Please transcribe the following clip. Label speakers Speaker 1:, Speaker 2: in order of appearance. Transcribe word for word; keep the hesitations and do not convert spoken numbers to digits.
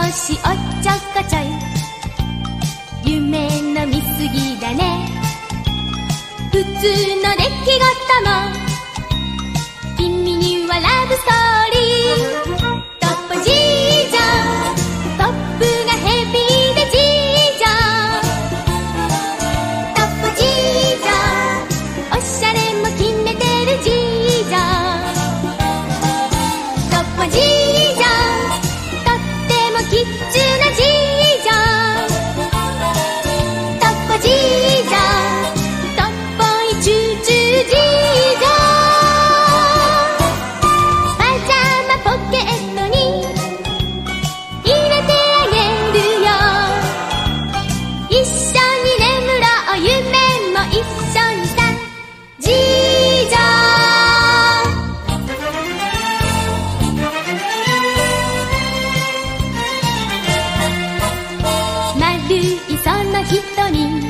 Speaker 1: しおっちょこちょい、夢の見すぎだね。普通の出来事も君にはラブストーリー。トッポじいちゃん、トップがヘビーでじいちゃん。トッポじいちゃん、おしゃれも決めてるじいちゃん。トッポじいちゃん、とってもキッチュなじいちゃん。トッポじいちゃん、トッポイチューチューじいちゃん。パジャマポケットに入れてあげるよ。一緒に眠ろう、夢も一緒にさ、じいちゃん。丸いその瞳に